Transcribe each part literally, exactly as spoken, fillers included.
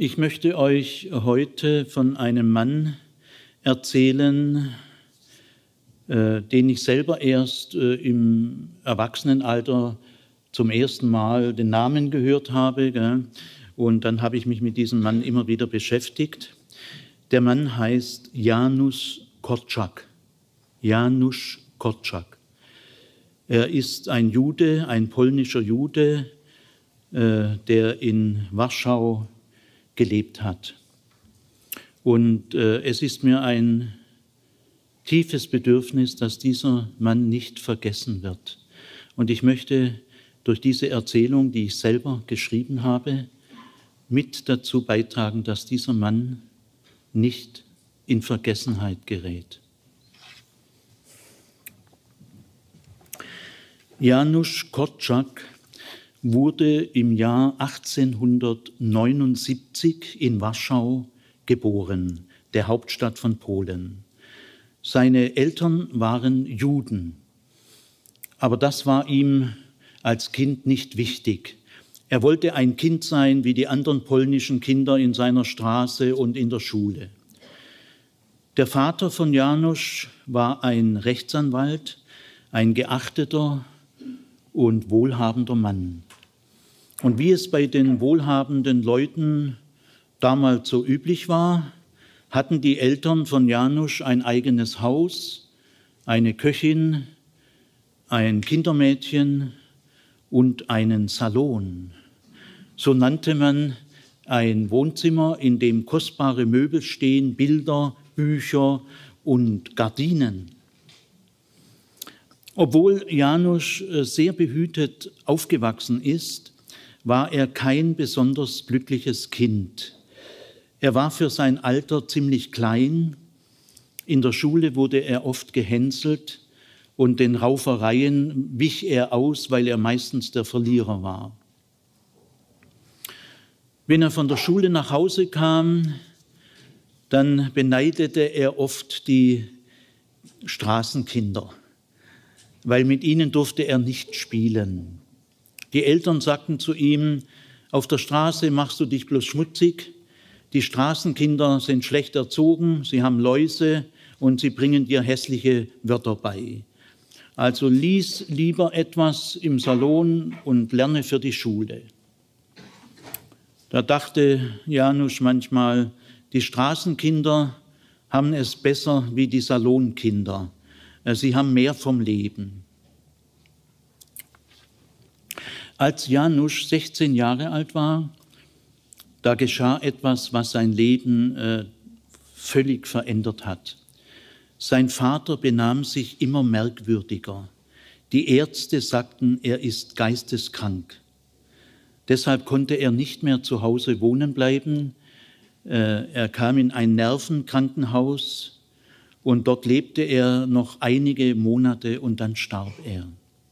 Ich möchte euch heute von einem Mann erzählen, äh, den ich selber erst äh, im Erwachsenenalter zum ersten Mal den Namen gehört habe. Gell? Und dann habe ich mich mit diesem Mann immer wieder beschäftigt. Der Mann heißt Janusz Korczak. Janusz Korczak. Er ist ein Jude, ein polnischer Jude, äh, der in Warschau gelebt hat. Und äh, es ist mir ein tiefes Bedürfnis, dass dieser Mann nicht vergessen wird. Und ich möchte durch diese Erzählung, die ich selber geschrieben habe, mit dazu beitragen, dass dieser Mann nicht in Vergessenheit gerät. Janusz Korczak wurde im Jahr achtzehnhundertneunundsiebzig in Warschau geboren, der Hauptstadt von Polen. Seine Eltern waren Juden, aber das war ihm als Kind nicht wichtig. Er wollte ein Kind sein wie die anderen polnischen Kinder in seiner Straße und in der Schule. Der Vater von Janusz war ein Rechtsanwalt, ein geachteter und wohlhabender Mann. Und wie es bei den wohlhabenden Leuten damals so üblich war, hatten die Eltern von Janusz ein eigenes Haus, eine Köchin, ein Kindermädchen und einen Salon. So nannte man ein Wohnzimmer, in dem kostbare Möbel stehen, Bilder, Bücher und Gardinen. Obwohl Janusz sehr behütet aufgewachsen ist, war er kein besonders glückliches Kind. Er war für sein Alter ziemlich klein. In der Schule wurde er oft gehänselt und den Raufereien wich er aus, weil er meistens der Verlierer war. Wenn er von der Schule nach Hause kam, dann beneidete er oft die Straßenkinder, weil mit ihnen durfte er nicht spielen. Die Eltern sagten zu ihm, auf der Straße machst du dich bloß schmutzig, die Straßenkinder sind schlecht erzogen, sie haben Läuse und sie bringen dir hässliche Wörter bei. Also lies lieber etwas im Salon und lerne für die Schule. Da dachte Janusz manchmal, die Straßenkinder haben es besser wie die Salonkinder. Sie haben mehr vom Leben. Als Janusz sechzehn Jahre alt war, da geschah etwas, was sein Leben äh, völlig verändert hat. Sein Vater benahm sich immer merkwürdiger. Die Ärzte sagten, er ist geisteskrank. Deshalb konnte er nicht mehr zu Hause wohnen bleiben. Äh, er kam in ein Nervenkrankenhaus und dort lebte er noch einige Monate und dann starb er.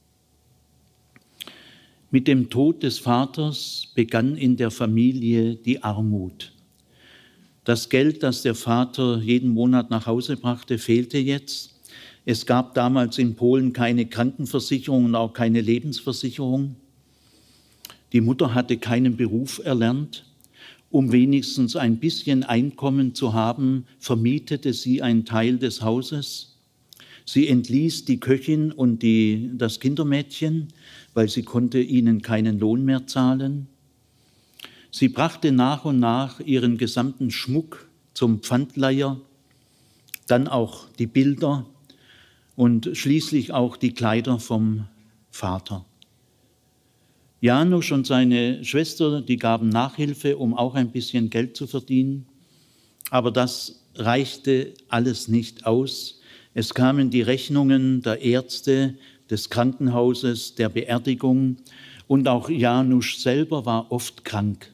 Mit dem Tod des Vaters begann in der Familie die Armut. Das Geld, das der Vater jeden Monat nach Hause brachte, fehlte jetzt. Es gab damals in Polen keine Krankenversicherung und auch keine Lebensversicherung. Die Mutter hatte keinen Beruf erlernt. Um wenigstens ein bisschen Einkommen zu haben, vermietete sie einen Teil des Hauses. Sie entließ die Köchin und die, das Kindermädchen, weil sie konnte ihnen keinen Lohn mehr zahlen. Sie brachte nach und nach ihren gesamten Schmuck zum Pfandleiher, dann auch die Bilder und schließlich auch die Kleider vom Vater. Janusz und seine Schwester, die gaben Nachhilfe, um auch ein bisschen Geld zu verdienen. Aber das reichte alles nicht aus. Es kamen die Rechnungen der Ärzte, des Krankenhauses, der Beerdigung und auch Janusz selber war oft krank.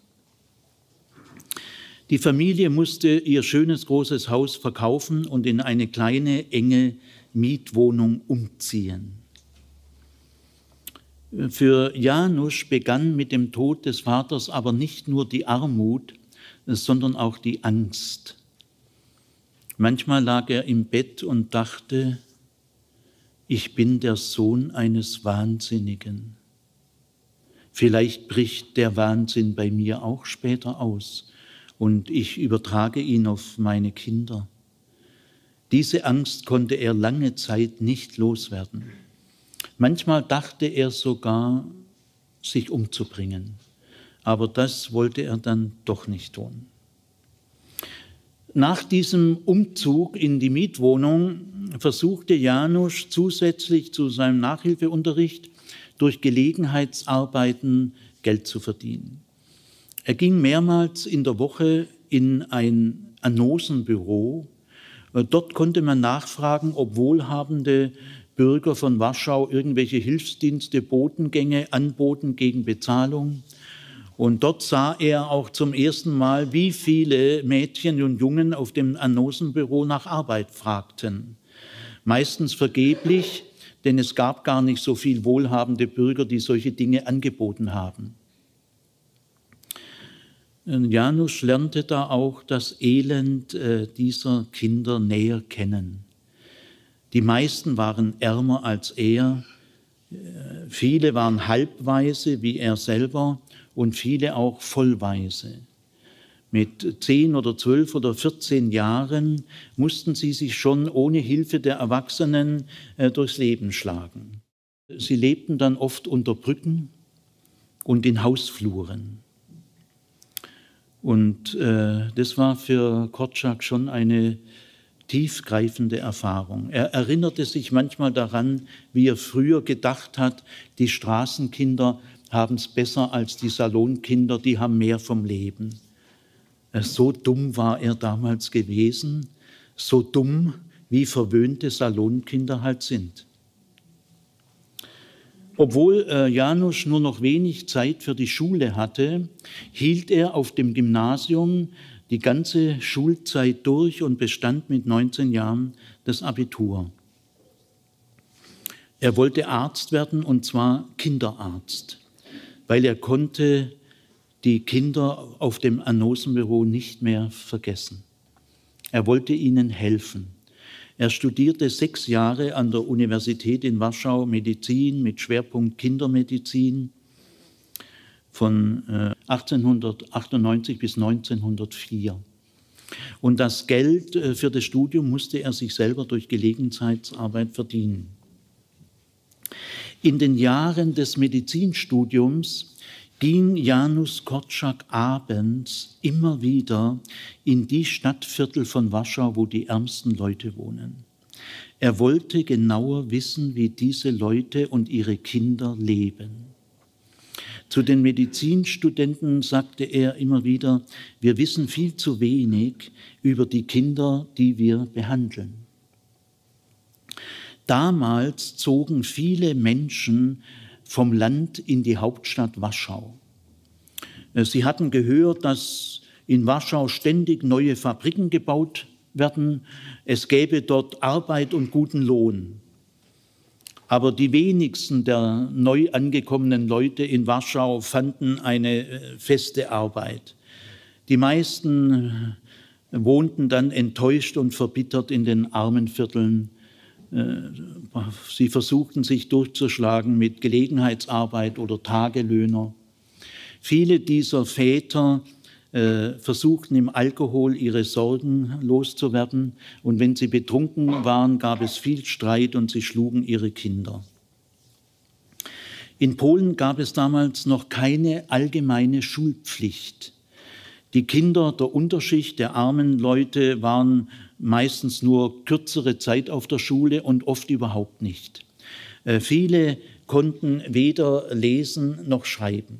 Die Familie musste ihr schönes großes Haus verkaufen und in eine kleine, enge Mietwohnung umziehen. Für Janusz begann mit dem Tod des Vaters aber nicht nur die Armut, sondern auch die Angst. Manchmal lag er im Bett und dachte, ich bin der Sohn eines Wahnsinnigen. Vielleicht bricht der Wahnsinn bei mir auch später aus und ich übertrage ihn auf meine Kinder. Diese Angst konnte er lange Zeit nicht loswerden. Manchmal dachte er sogar, sich umzubringen. Aber das wollte er dann doch nicht tun. Nach diesem Umzug in die Mietwohnung versuchte Janusz zusätzlich zu seinem Nachhilfeunterricht durch Gelegenheitsarbeiten Geld zu verdienen. Er ging mehrmals in der Woche in ein Annosenbüro. Dort konnte man nachfragen, ob wohlhabende Bürger von Warschau irgendwelche Hilfsdienste, Botengänge anboten gegen Bezahlung. Und dort sah er auch zum ersten Mal, wie viele Mädchen und Jungen auf dem Annosenbüro nach Arbeit fragten. Meistens vergeblich, denn es gab gar nicht so viel wohlhabende Bürger, die solche Dinge angeboten haben. Janusz lernte da auch das Elend dieser Kinder näher kennen. Die meisten waren ärmer als er, viele waren Halbwaise wie er selber und viele auch Vollwaise. Mit zehn oder zwölf oder vierzehn Jahren mussten sie sich schon ohne Hilfe der Erwachsenen durchs Leben schlagen. Sie lebten dann oft unter Brücken und in Hausfluren. Und äh, das war für Korczak schon eine tiefgreifende Erfahrung. Er erinnerte sich manchmal daran, wie er früher gedacht hat, die Straßenkinder haben es besser als die Salonkinder, die haben mehr vom Leben. So dumm war er damals gewesen, so dumm, wie verwöhnte Salonkinder halt sind. Obwohl äh, Janusz nur noch wenig Zeit für die Schule hatte, hielt er auf dem Gymnasium die ganze Schulzeit durch und bestand mit neunzehn Jahren das Abitur. Er wollte Arzt werden, und zwar Kinderarzt, weil er konnte die Kinder auf dem Annosenbüro nicht mehr vergessen. Er wollte ihnen helfen. Er studierte sechs Jahre an der Universität in Warschau Medizin mit Schwerpunkt Kindermedizin von achtzehnhundertachtundneunzig bis neunzehnhundertvier. Und das Geld für das Studium musste er sich selber durch Gelegenheitsarbeit verdienen. In den Jahren des Medizinstudiums ging Janusz Korczak abends immer wieder in die Stadtviertel von Warschau, wo die ärmsten Leute wohnen. Er wollte genauer wissen, wie diese Leute und ihre Kinder leben. Zu den Medizinstudenten sagte er immer wieder, wir wissen viel zu wenig über die Kinder, die wir behandeln. Damals zogen viele Menschen vom Land in die Hauptstadt Warschau. Sie hatten gehört, dass in Warschau ständig neue Fabriken gebaut werden. Es gäbe dort Arbeit und guten Lohn. Aber die wenigsten der neu angekommenen Leute in Warschau fanden eine feste Arbeit. Die meisten wohnten dann enttäuscht und verbittert in den Armenvierteln. Sie versuchten sich durchzuschlagen mit Gelegenheitsarbeit oder Tagelöhner. Viele dieser Väter äh, versuchten im Alkohol ihre Sorgen loszuwerden, und wenn sie betrunken waren, gab es viel Streit und sie schlugen ihre Kinder. In Polen gab es damals noch keine allgemeine Schulpflicht. Die Kinder der Unterschicht, der armen Leute, waren meistens nur kürzere Zeit auf der Schule und oft überhaupt nicht. Äh, viele konnten weder lesen noch schreiben.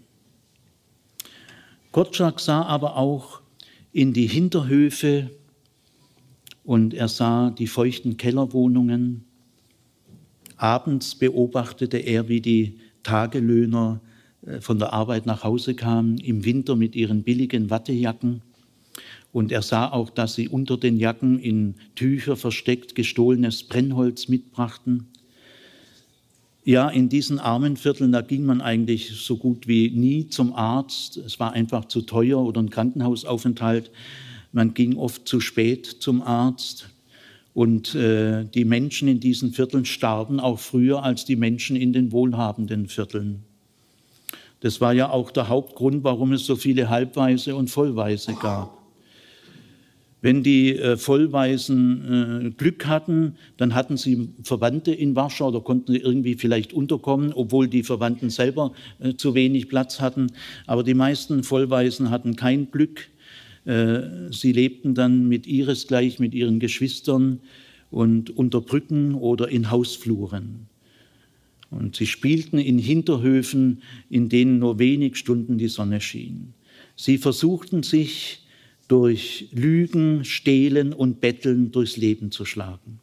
Korczak sah aber auch in die Hinterhöfe und er sah die feuchten Kellerwohnungen. Abends beobachtete er, wie die Tagelöhner von der Arbeit nach Hause kamen, im Winter mit ihren billigen Wattejacken. Und er sah auch, dass sie unter den Jacken in Tücher versteckt gestohlenes Brennholz mitbrachten. Ja, in diesen armen Vierteln, da ging man eigentlich so gut wie nie zum Arzt. Es war einfach zu teuer oder ein Krankenhausaufenthalt. Man ging oft zu spät zum Arzt. Und äh, die Menschen in diesen Vierteln starben auch früher als die Menschen in den wohlhabenden Vierteln. Das war ja auch der Hauptgrund, warum es so viele Halbwaise und Vollwaise gab. Wenn die äh, Vollwaisen äh, Glück hatten, dann hatten sie Verwandte in Warschau oder konnten irgendwie vielleicht unterkommen, obwohl die Verwandten selber äh, zu wenig Platz hatten. Aber die meisten Vollwaisen hatten kein Glück. Äh, sie lebten dann mit ihresgleich, mit ihren Geschwistern und unter Brücken oder in Hausfluren. Und sie spielten in Hinterhöfen, in denen nur wenig Stunden die Sonne schien. Sie versuchten sich durch Lügen, Stehlen und Betteln durchs Leben zu schlagen.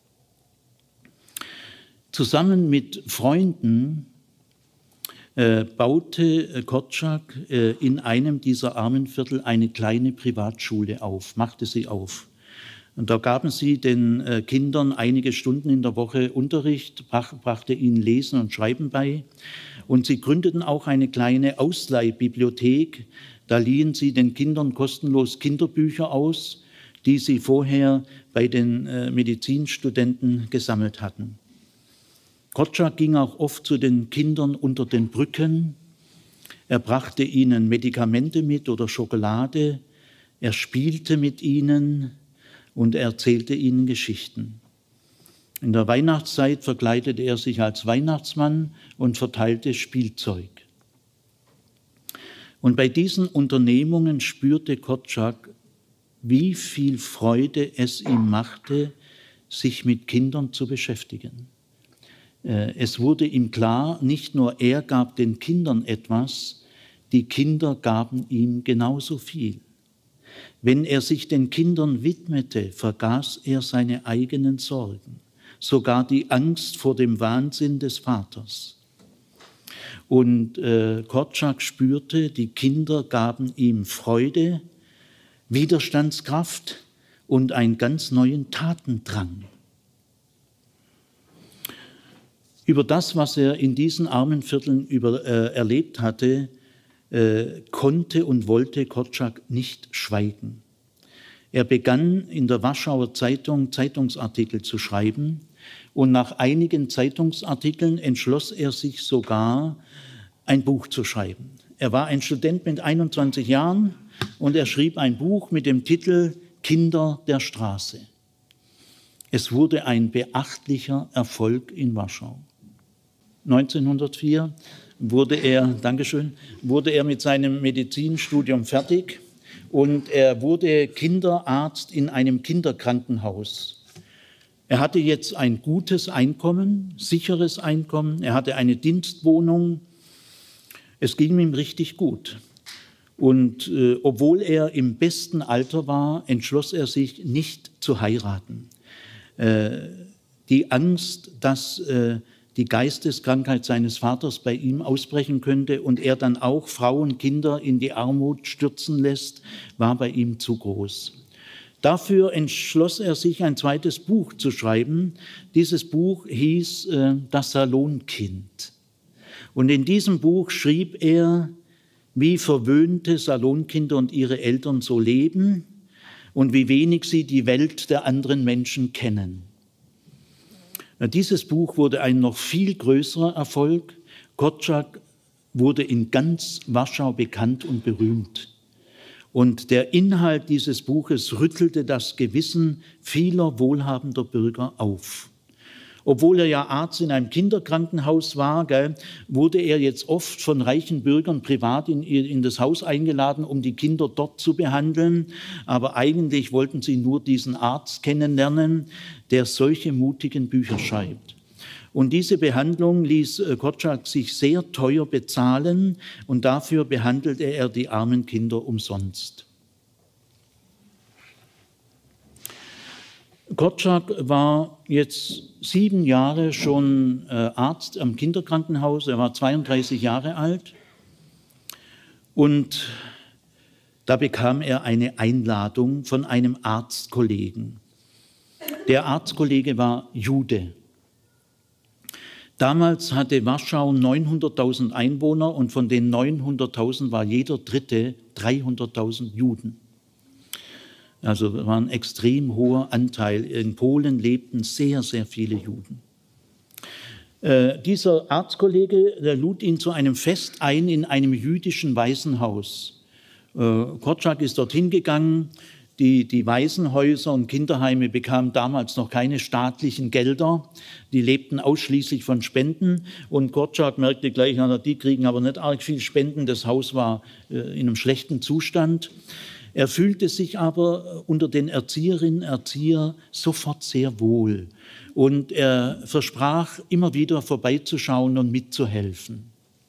Zusammen mit Freunden äh, baute Korczak äh, in einem dieser Armenviertel eine kleine Privatschule auf, machte sie auf. Und da gaben sie den äh, Kindern einige Stunden in der Woche Unterricht, brach, brachte ihnen Lesen und Schreiben bei. Und sie gründeten auch eine kleine Ausleihbibliothek. Da liehen sie den Kindern kostenlos Kinderbücher aus, die sie vorher bei den äh, Medizinstudenten gesammelt hatten. Korczak ging auch oft zu den Kindern unter den Brücken. Er brachte ihnen Medikamente mit oder Schokolade. Er spielte mit ihnen und er erzählte ihnen Geschichten. In der Weihnachtszeit verkleidete er sich als Weihnachtsmann und verteilte Spielzeug. Und bei diesen Unternehmungen spürte Korczak, wie viel Freude es ihm machte, sich mit Kindern zu beschäftigen. Es wurde ihm klar, nicht nur er gab den Kindern etwas, die Kinder gaben ihm genauso viel. Wenn er sich den Kindern widmete, vergaß er seine eigenen Sorgen, sogar die Angst vor dem Wahnsinn des Vaters. Und äh, Korczak spürte, die Kinder gaben ihm Freude, Widerstandskraft und einen ganz neuen Tatendrang. Über das, was er in diesen armen Vierteln über, äh, erlebt hatte, äh, konnte und wollte Korczak nicht schweigen. Er begann in der Warschauer Zeitung Zeitungsartikel zu schreiben und nach einigen Zeitungsartikeln entschloss er sich sogar, ein Buch zu schreiben. Er war ein Student mit einundzwanzig Jahren und er schrieb ein Buch mit dem Titel Kinder der Straße. Es wurde ein beachtlicher Erfolg in Warschau. neunzehnhundertvier wurde er, Dankeschön, wurde er mit seinem Medizinstudium fertig und er wurde Kinderarzt in einem Kinderkrankenhaus. Er hatte jetzt ein gutes Einkommen, sicheres Einkommen, er hatte eine Dienstwohnung. Es ging ihm richtig gut. Und äh, obwohl er im besten Alter war, entschloss er sich nicht zu heiraten. Äh, die Angst, dass äh, die Geisteskrankheit seines Vaters bei ihm ausbrechen könnte und er dann auch Frauen, Kinder in die Armut stürzen lässt, war bei ihm zu groß. Dafür entschloss er sich, ein zweites Buch zu schreiben. Dieses Buch hieß äh, Das Salonkind. Und in diesem Buch schrieb er, wie verwöhnte Salonkinder und ihre Eltern so leben und wie wenig sie die Welt der anderen Menschen kennen. Dieses Buch wurde ein noch viel größerer Erfolg. Korczak wurde in ganz Warschau bekannt und berühmt. Und der Inhalt dieses Buches rüttelte das Gewissen vieler wohlhabender Bürger auf. Obwohl er ja Arzt in einem Kinderkrankenhaus war, gell, wurde er jetzt oft von reichen Bürgern privat in, in das Haus eingeladen, um die Kinder dort zu behandeln. Aber eigentlich wollten sie nur diesen Arzt kennenlernen, der solche mutigen Bücher schreibt. Und diese Behandlung ließ Korczak sich sehr teuer bezahlen und dafür behandelte er die armen Kinder umsonst. Korczak war jetzt sieben Jahre schon äh, Arzt am Kinderkrankenhaus. Er war zweiunddreißig Jahre alt und da bekam er eine Einladung von einem Arztkollegen. Der Arztkollege war Jude. Damals hatte Warschau neunhunderttausend Einwohner und von den neunhunderttausend war jeder Dritte dreihunderttausend Juden. Also war ein extrem hoher Anteil. In Polen lebten sehr, sehr viele Juden. Äh, dieser Arztkollege, der lud ihn zu einem Fest ein in einem jüdischen Waisenhaus. Äh, Korczak ist dorthin gegangen. Die, die Waisenhäuser und Kinderheime bekamen damals noch keine staatlichen Gelder. Die lebten ausschließlich von Spenden. Und Korczak merkte gleich, na, die kriegen aber nicht arg viel Spenden. Das Haus war äh, in einem schlechten Zustand. Er fühlte sich aber unter den Erzieherinnen und Erziehern sofort sehr wohl. Und er versprach, immer wieder vorbeizuschauen und mitzuhelfen.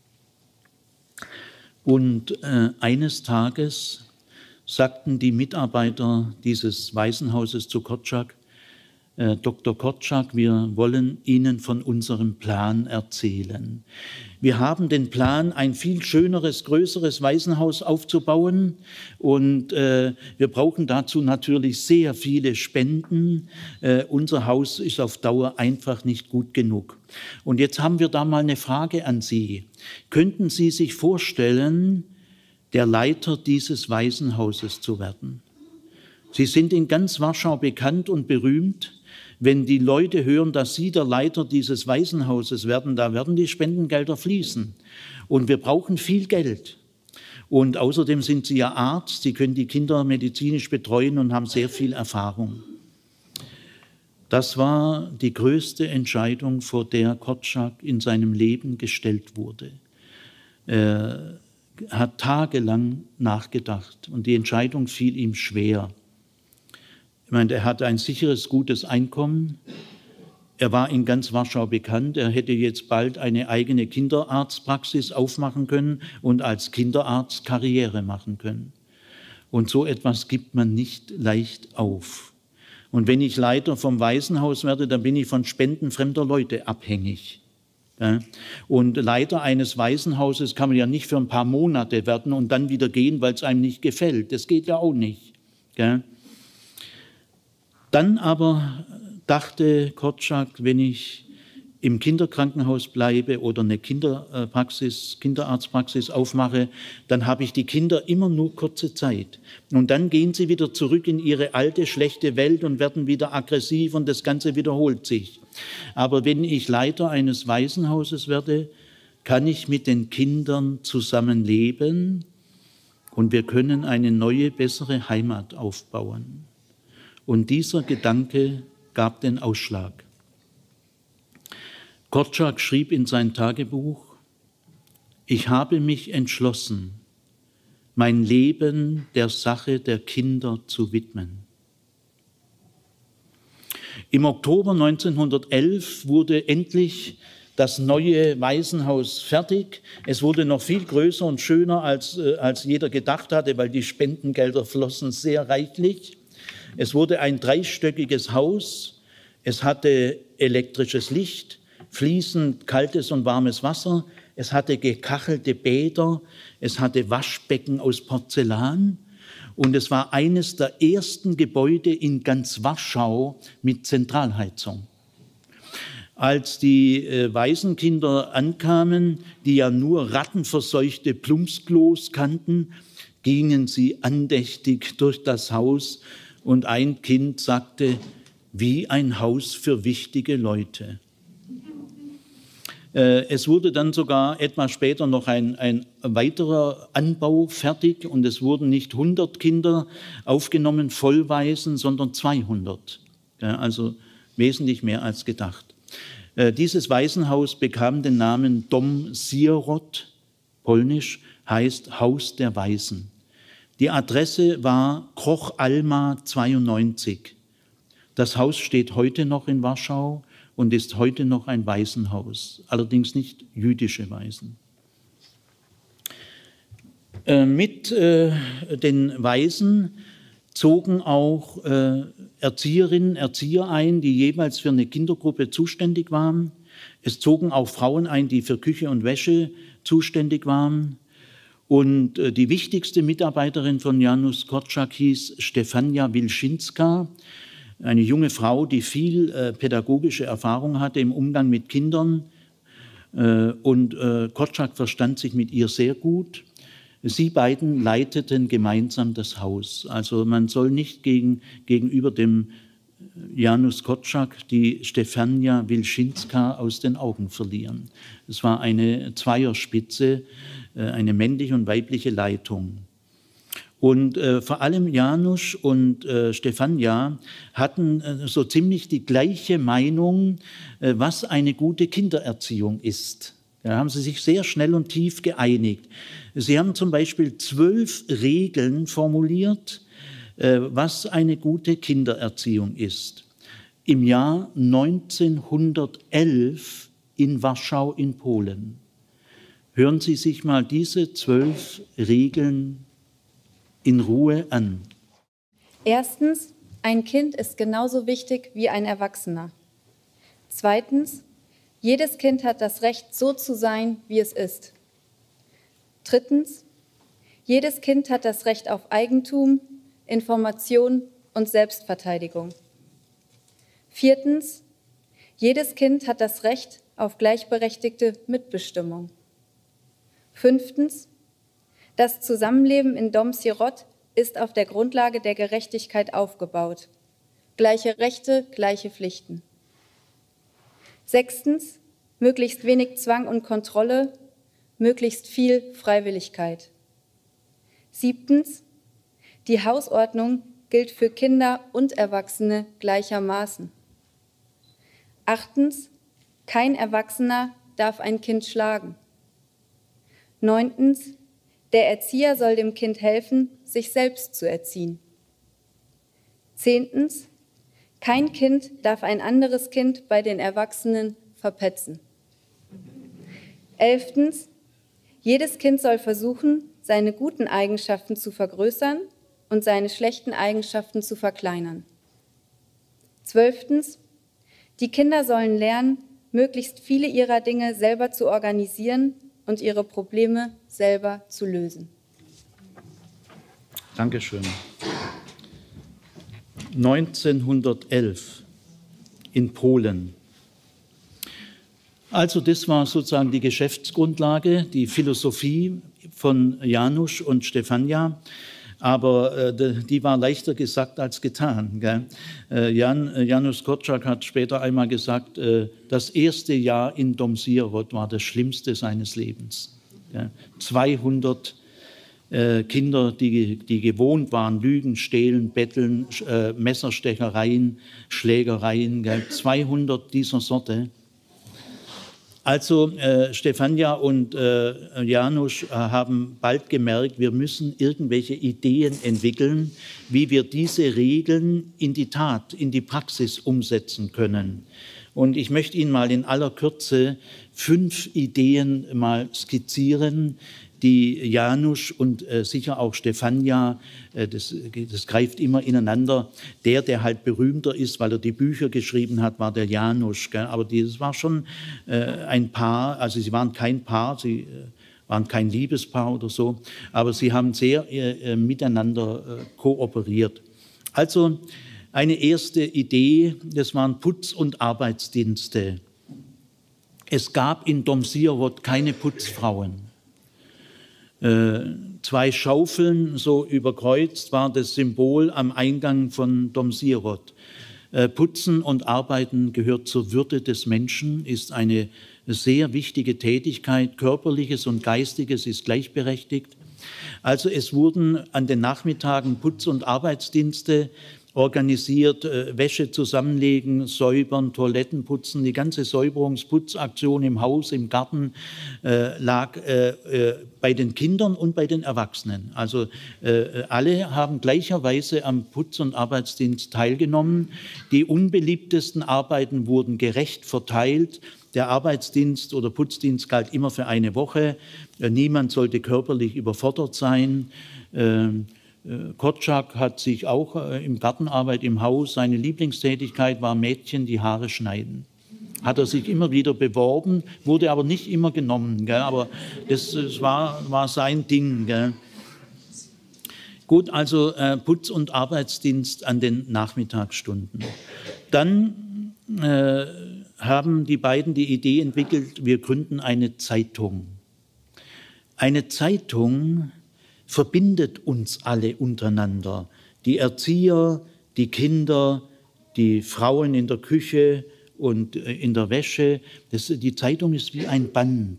Und äh, eines Tages sagten die Mitarbeiter dieses Waisenhauses zu Korczak: äh, Doktor Korczak, wir wollen Ihnen von unserem Plan erzählen. Wir haben den Plan, ein viel schöneres, größeres Waisenhaus aufzubauen, und äh, wir brauchen dazu natürlich sehr viele Spenden. Äh, unser Haus ist auf Dauer einfach nicht gut genug. Und jetzt haben wir da mal eine Frage an Sie. Könnten Sie sich vorstellen, der Leiter dieses Waisenhauses zu werden? Sie sind in ganz Warschau bekannt und berühmt. Wenn die Leute hören, dass Sie der Leiter dieses Waisenhauses werden, da werden die Spendengelder fließen. Und wir brauchen viel Geld. Und außerdem sind Sie ja Arzt, Sie können die Kinder medizinisch betreuen und haben sehr viel Erfahrung. Das war die größte Entscheidung, vor der Korczak in seinem Leben gestellt wurde. Er hat tagelang nachgedacht und die Entscheidung fiel ihm schwer. Ich meine, er hatte ein sicheres, gutes Einkommen. Er war in ganz Warschau bekannt. Er hätte jetzt bald eine eigene Kinderarztpraxis aufmachen können und als Kinderarzt Karriere machen können. Und so etwas gibt man nicht leicht auf. Und wenn ich Leiter vom Waisenhaus werde, dann bin ich von Spenden fremder Leute abhängig. Ja? Und Leiter eines Waisenhauses kann man ja nicht für ein paar Monate werden und dann wieder gehen, weil es einem nicht gefällt. Das geht ja auch nicht. Ja? Dann aber dachte Korczak, wenn ich im Kinderkrankenhaus bleibe oder eine Kinderpraxis, Kinderarztpraxis aufmache, dann habe ich die Kinder immer nur kurze Zeit. Und dann gehen sie wieder zurück in ihre alte, schlechte Welt und werden wieder aggressiv und das Ganze wiederholt sich. Aber wenn ich Leiter eines Waisenhauses werde, kann ich mit den Kindern zusammenleben und wir können eine neue, bessere Heimat aufbauen. Und dieser Gedanke gab den Ausschlag. Korczak schrieb in sein Tagebuch: Ich habe mich entschlossen, mein Leben der Sache der Kinder zu widmen. Im Oktober neunzehnhundertelf wurde endlich das neue Waisenhaus fertig. Es wurde noch viel größer und schöner, als, äh, als jeder gedacht hatte, weil die Spendengelder flossen sehr reichlich. Es wurde ein dreistöckiges Haus, es hatte elektrisches Licht, fließend kaltes und warmes Wasser, es hatte gekachelte Bäder, es hatte Waschbecken aus Porzellan und es war eines der ersten Gebäude in ganz Warschau mit Zentralheizung. Als die äh, Waisenkinder ankamen, die ja nur rattenverseuchte Plumpsklos kannten, gingen sie andächtig durch das Haus. Und ein Kind sagte: Wie ein Haus für wichtige Leute. Äh, es wurde dann sogar etwas später noch ein, ein weiterer Anbau fertig und es wurden nicht hundert Kinder aufgenommen, Vollwaisen, sondern zweihundert. Ja, also wesentlich mehr als gedacht. Äh, dieses Waisenhaus bekam den Namen Dom Sierot, polnisch, heißt Haus der Waisen. Die Adresse war Kroch Alma zweiundneunzig. Das Haus steht heute noch in Warschau und ist heute noch ein Waisenhaus, allerdings nicht jüdische Waisen. Äh, mit äh, den Waisen zogen auch äh, Erzieherinnen, Erzieher ein, die jeweils für eine Kindergruppe zuständig waren. Es zogen auch Frauen ein, die für Küche und Wäsche zuständig waren. Und die wichtigste Mitarbeiterin von Janusz Korczak hieß Stefania Wilczynska, eine junge Frau, die viel äh, pädagogische Erfahrung hatte im Umgang mit Kindern. Äh, und äh, Korczak verstand sich mit ihr sehr gut. Sie beiden leiteten gemeinsam das Haus. Also man soll nicht gegen, gegenüber dem Janusz Korczak die Stefania Wilczynska aus den Augen verlieren. Es war eine Zweierspitze, eine männliche und weibliche Leitung. Und äh, vor allem Janusz und äh, Stefania hatten äh, so ziemlich die gleiche Meinung, äh, was eine gute Kindererziehung ist. Da haben sie sich sehr schnell und tief geeinigt. Sie haben zum Beispiel zwölf Regeln formuliert, äh, was eine gute Kindererziehung ist. Im Jahr neunzehnhundertelf in Warschau in Polen. Hören Sie sich mal diese zwölf Regeln in Ruhe an. Erstens, ein Kind ist genauso wichtig wie ein Erwachsener. Zweitens, jedes Kind hat das Recht, so zu sein, wie es ist. Drittens, jedes Kind hat das Recht auf Eigentum, Information und Selbstverteidigung. Viertens, jedes Kind hat das Recht auf gleichberechtigte Mitbestimmung. Fünftens, das Zusammenleben in Dom Sirot ist auf der Grundlage der Gerechtigkeit aufgebaut. Gleiche Rechte, gleiche Pflichten. Sechstens, möglichst wenig Zwang und Kontrolle, möglichst viel Freiwilligkeit. Siebtens, die Hausordnung gilt für Kinder und Erwachsene gleichermaßen. Achtens, kein Erwachsener darf ein Kind schlagen. Neuntens, der Erzieher soll dem Kind helfen, sich selbst zu erziehen. Zehntens, kein Kind darf ein anderes Kind bei den Erwachsenen verpetzen. Elftens, jedes Kind soll versuchen, seine guten Eigenschaften zu vergrößern und seine schlechten Eigenschaften zu verkleinern. Zwölftens, die Kinder sollen lernen, möglichst viele ihrer Dinge selber zu organisieren und ihre Probleme selber zu lösen. Dankeschön. neunzehnhundertelf in Polen. Also das war sozusagen die Geschäftsgrundlage, die Philosophie von Janusz und Stefania. Aber äh, die war leichter gesagt als getan. Gell? Äh, Jan, äh, Janusz Korczak hat später einmal gesagt, äh, das erste Jahr in Dom Sirot war das Schlimmste seines Lebens. Gell? zweihundert äh, Kinder, die, die gewohnt waren, Lügen, Stehlen, Betteln, äh, Messerstechereien, Schlägereien, gell? zweihundert dieser Sorte. Also äh, Stefania und äh, Janusz äh, haben bald gemerkt, wir müssen irgendwelche Ideen entwickeln, wie wir diese Regeln in die Tat, in die Praxis umsetzen können. Und ich möchte Ihnen mal in aller Kürze fünf Ideen mal skizzieren, die Janusz und äh, sicher auch Stefania, äh, das, das greift immer ineinander. Der, der halt berühmter ist, weil er die Bücher geschrieben hat, war der Janusz. Gell? Aber die, das war schon äh, ein Paar, also sie waren kein Paar, sie äh, waren kein Liebespaar oder so, aber sie haben sehr äh, miteinander äh, kooperiert. Also eine erste Idee, das waren Putz- und Arbeitsdienste. Es gab in Dom Sirot keine Putzfrauen. Äh, zwei Schaufeln, so überkreuzt, war das Symbol am Eingang von Dom Sirot. Äh, Putzen und Arbeiten gehört zur Würde des Menschen, ist eine sehr wichtige Tätigkeit. Körperliches und Geistiges ist gleichberechtigt. Also es wurden an den Nachmittagen Putz- und Arbeitsdienste organisiert, äh, Wäsche zusammenlegen, säubern, Toiletten putzen. Die ganze Säuberungsputzaktion im Haus, im Garten äh, lag äh, äh, bei den Kindern und bei den Erwachsenen. Also äh, alle haben gleicherweise am Putz- und Arbeitsdienst teilgenommen. Die unbeliebtesten Arbeiten wurden gerecht verteilt. Der Arbeitsdienst oder Putzdienst galt immer für eine Woche. Äh, niemand sollte körperlich überfordert sein. Äh, Korczak hat sich auch im Gartenarbeit im Haus, seine Lieblingstätigkeit war Mädchen die Haare schneiden. Hat er sich immer wieder beworben, wurde aber nicht immer genommen. Gell? Aber das, das war, war sein Ding. Gell? Gut, also äh, Putz- und Arbeitsdienst an den Nachmittagsstunden. Dann äh, haben die beiden die Idee entwickelt, wir gründen eine Zeitung. Eine Zeitung verbindet uns alle untereinander. Die Erzieher, die Kinder, die Frauen in der Küche und in der Wäsche. Das, die Zeitung ist wie ein Band.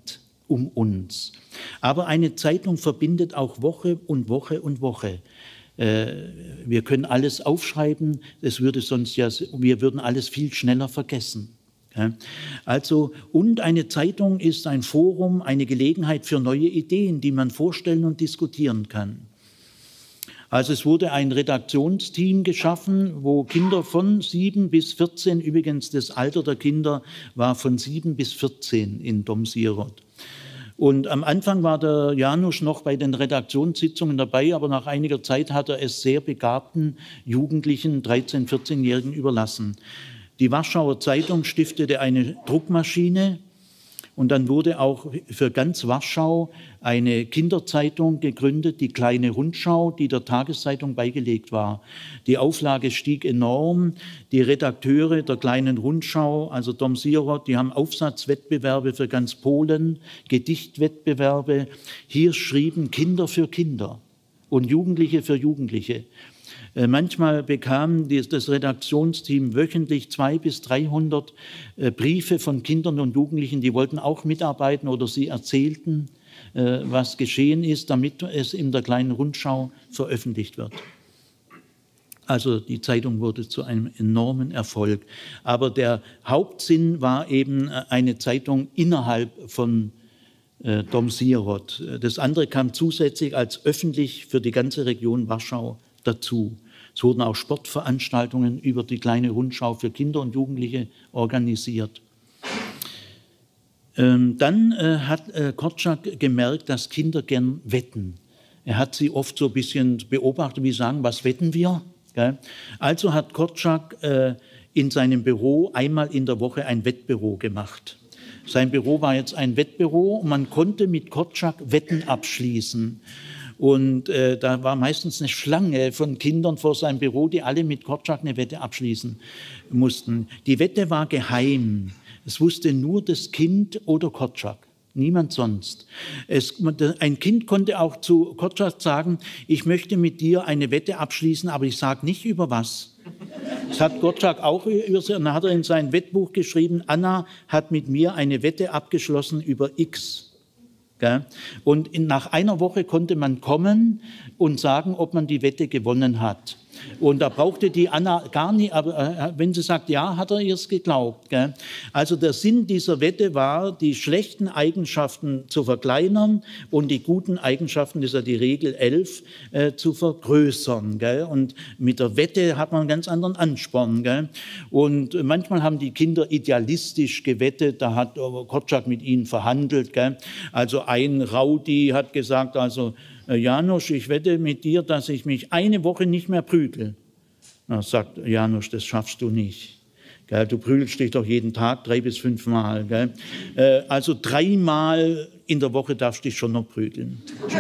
um uns. Aber eine Zeitung verbindet auch Woche und Woche und Woche. Wir können alles aufschreiben, das würde sonst ja, wir würden alles viel schneller vergessen. Also, und eine Zeitung ist ein Forum, eine Gelegenheit für neue Ideen, die man vorstellen und diskutieren kann. Also es wurde ein Redaktionsteam geschaffen, wo Kinder von sieben bis vierzehn, übrigens das Alter der Kinder war von sieben bis vierzehn in Dom-Sirot. Und am Anfang war der Janusz noch bei den Redaktionssitzungen dabei, aber nach einiger Zeit hat er es sehr begabten Jugendlichen, dreizehn-, vierzehnjährigen überlassen. Die Warschauer Zeitung stiftete eine Druckmaschine und dann wurde auch für ganz Warschau eine Kinderzeitung gegründet, die Kleine Rundschau, die der Tageszeitung beigelegt war. Die Auflage stieg enorm. Die Redakteure der Kleinen Rundschau, also Dom-Sirot, die haben Aufsatzwettbewerbe für ganz Polen, Gedichtwettbewerbe. Hier schrieben Kinder für Kinder und Jugendliche für Jugendliche. Manchmal bekam das Redaktionsteam wöchentlich zweihundert bis dreihundert Briefe von Kindern und Jugendlichen, die wollten auch mitarbeiten oder sie erzählten, was geschehen ist, damit es in der Kleinen Rundschau veröffentlicht wird. Also die Zeitung wurde zu einem enormen Erfolg. Aber der Hauptsinn war eben eine Zeitung innerhalb von Dom-Sirot. Das andere kam zusätzlich als öffentlich für die ganze Region Warschau dazu. Es wurden auch Sportveranstaltungen über die Kleine Rundschau für Kinder und Jugendliche organisiert. Ähm, dann äh, hat äh, Korczak gemerkt, dass Kinder gern wetten. Er hat sie oft so ein bisschen beobachtet, wie sagen, was wetten wir? Gell? Also hat Korczak äh, in seinem Büro einmal in der Woche ein Wettbüro gemacht. Sein Büro war jetzt ein Wettbüro und man konnte mit Korczak Wetten abschließen. Und äh, da war meistens eine Schlange von Kindern vor seinem Büro, die alle mit Korczak eine Wette abschließen mussten. Die Wette war geheim. Es wusste nur das Kind oder Korczak, niemand sonst. Es, ein Kind konnte auch zu Korczak sagen, ich möchte mit dir eine Wette abschließen, aber ich sage nicht über was. Das hat Korczak auch über, dann hat er in sein Wettbuch geschrieben, Anna hat mit mir eine Wette abgeschlossen über X. Und in, nach einer Woche konnte man kommen und sagen, ob man die Wette gewonnen hat. Und da brauchte die Anna gar nicht, aber äh, wenn sie sagt, ja, hat er ihr geglaubt. Gell? Also der Sinn dieser Wette war, die schlechten Eigenschaften zu verkleinern und die guten Eigenschaften, das ist ja die Regel elf, äh, zu vergrößern. Gell? Und mit der Wette hat man einen ganz anderen Ansporn. Gell? Und manchmal haben die Kinder idealistisch gewettet, da hat Korczak mit ihnen verhandelt. Gell? Also ein Rowdy hat gesagt, also Janusz, ich wette mit dir, dass ich mich eine Woche nicht mehr prügel. Na, sagt Janusz, das schaffst du nicht. Gell, du prügelst dich doch jeden Tag drei bis fünf Mal. Gell? Äh, also dreimal in der Woche darfst du dich schon noch prügeln.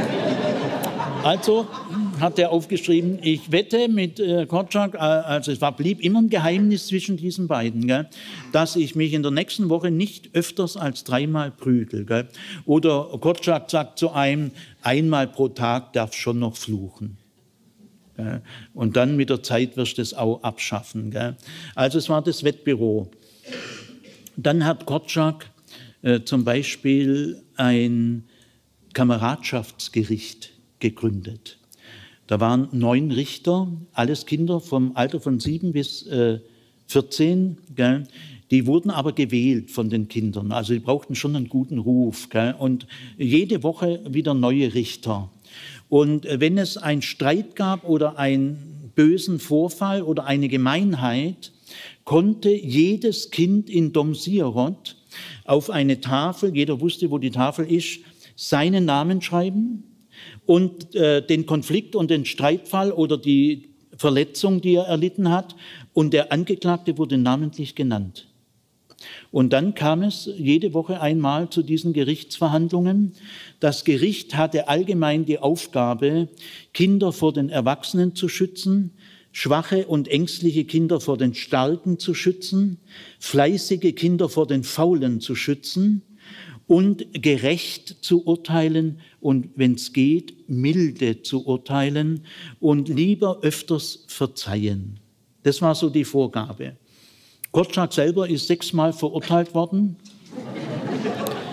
Also hat er aufgeschrieben, ich wette mit äh, Korczak, äh, also es war, blieb immer ein Geheimnis zwischen diesen beiden, gell, dass ich mich in der nächsten Woche nicht öfters als dreimal prügel. Gell. Oder Korczak sagt zu einem, einmal pro Tag darfst schon noch fluchen. Gell. Und dann mit der Zeit wirst du es auch abschaffen. Gell. Also es war das Wettbüro. Dann hat Korczak äh, zum Beispiel ein Kameradschaftsgericht gegründet. Da waren neun Richter, alles Kinder vom Alter von sieben bis äh, vierzehn. Gell? Die wurden aber gewählt von den Kindern, also die brauchten schon einen guten Ruf. Gell? Und jede Woche wieder neue Richter. Und äh, wenn es einen Streit gab oder einen bösen Vorfall oder eine Gemeinheit, konnte jedes Kind in Dom-Sirot auf eine Tafel, jeder wusste, wo die Tafel ist, seinen Namen schreiben und äh, den Konflikt und den Streitfall oder die Verletzung, die er erlitten hat. Und der Angeklagte wurde namentlich genannt. Und dann kam es jede Woche einmal zu diesen Gerichtsverhandlungen. Das Gericht hatte allgemein die Aufgabe, Kinder vor den Erwachsenen zu schützen, schwache und ängstliche Kinder vor den Starken zu schützen, fleißige Kinder vor den Faulen zu schützen und gerecht zu urteilen und, wenn es geht, milde zu urteilen und lieber öfters verzeihen. Das war so die Vorgabe. Korczak selber ist sechsmal verurteilt worden.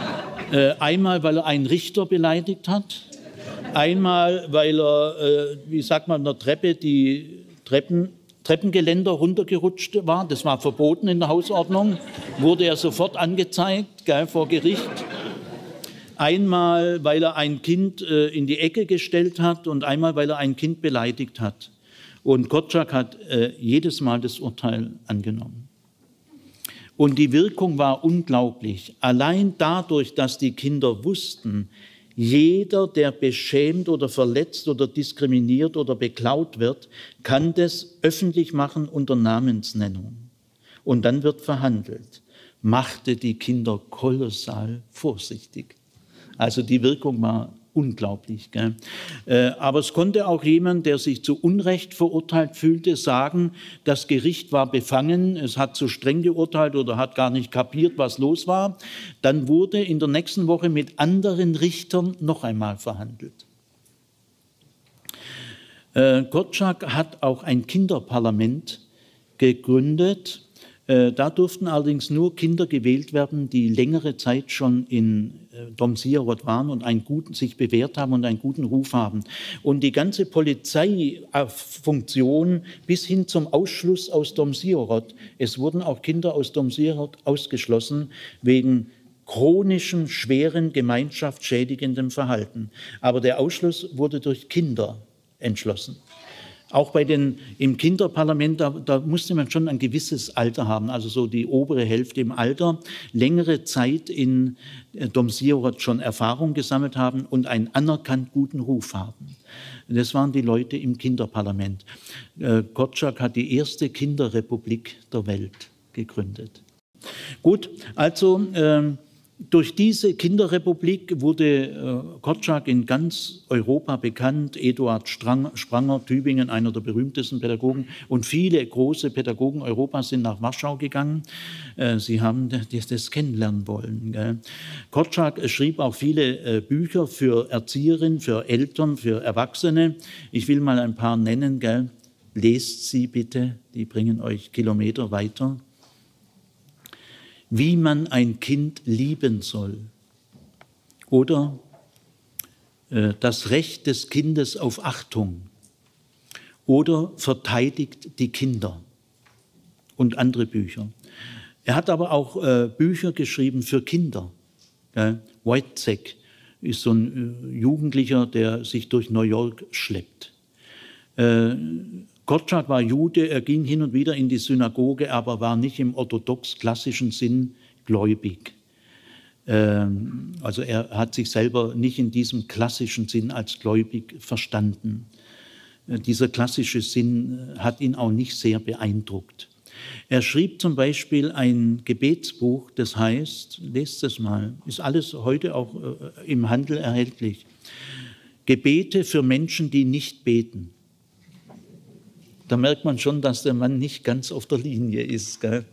Äh, einmal, weil er einen Richter beleidigt hat. Einmal, weil er, äh, wie sagt man, an der Treppe die Treppen, Treppengeländer runtergerutscht war. Das war verboten in der Hausordnung. Wurde er sofort angezeigt, gell, vor Gericht. Einmal, weil er ein Kind äh, in die Ecke gestellt hat und einmal, weil er ein Kind beleidigt hat. Und Korczak hat äh, jedes Mal das Urteil angenommen. Und die Wirkung war unglaublich. Allein dadurch, dass die Kinder wussten, jeder, der beschämt oder verletzt oder diskriminiert oder beklaut wird, kann das öffentlich machen unter Namensnennung. Und dann wird verhandelt. Machte die Kinder kolossal vorsichtig. Also die Wirkung war unglaublich. Gell? Äh, aber es konnte auch jemand, der sich zu Unrecht verurteilt fühlte, sagen, das Gericht war befangen, es hat zu streng geurteilt oder hat gar nicht kapiert, was los war. Dann wurde in der nächsten Woche mit anderen Richtern noch einmal verhandelt. Äh, Korczak hat auch ein Kinderparlament gegründet. Äh, da durften allerdings nur Kinder gewählt werden, die längere Zeit schon in Dom Sierot waren und einen guten, sich bewährt haben und einen guten Ruf haben. Und die ganze Polizeifunktion bis hin zum Ausschluss aus Dom Sierot, es wurden auch Kinder aus Dom Sierot ausgeschlossen wegen chronischem, schweren, gemeinschaftsschädigendem Verhalten. Aber der Ausschluss wurde durch Kinder entschlossen. Auch bei den, im Kinderparlament, da, da musste man schon ein gewisses Alter haben, also so die obere Hälfte im Alter, längere Zeit in Dom Sierot schon Erfahrung gesammelt haben und einen anerkannt guten Ruf haben. Das waren die Leute im Kinderparlament. Äh, Korczak hat die erste Kinderrepublik der Welt gegründet. Gut, also äh, durch diese Kinderrepublik wurde äh, Korczak in ganz Europa bekannt. Eduard Strang, Spranger, Tübingen, einer der berühmtesten Pädagogen, und viele große Pädagogen Europas sind nach Warschau gegangen. Äh, sie haben das, das kennenlernen wollen. Gell. Korczak schrieb auch viele äh, Bücher für Erzieherinnen, für Eltern, für Erwachsene. Ich will mal ein paar nennen. Gell. Lest sie bitte, die bringen euch Kilometer weiter. Wie man ein Kind lieben soll oder äh, das Recht des Kindes auf Achtung oder verteidigt die Kinder und andere Bücher. Er hat aber auch äh, Bücher geschrieben für Kinder. Äh, Wojciech ist so ein äh, Jugendlicher, der sich durch New York schleppt. Äh, Korczak war Jude, er ging hin und wieder in die Synagoge, aber war nicht im orthodox-klassischen Sinn gläubig. Ähm, also er hat sich selber nicht in diesem klassischen Sinn als gläubig verstanden. Äh, dieser klassische Sinn hat ihn auch nicht sehr beeindruckt. Er schrieb zum Beispiel ein Gebetsbuch, das heißt, lest es mal, ist alles heute auch äh, im Handel erhältlich, Gebete für Menschen, die nicht beten. Da merkt man schon, dass der Mann nicht ganz auf der Linie ist. Gell?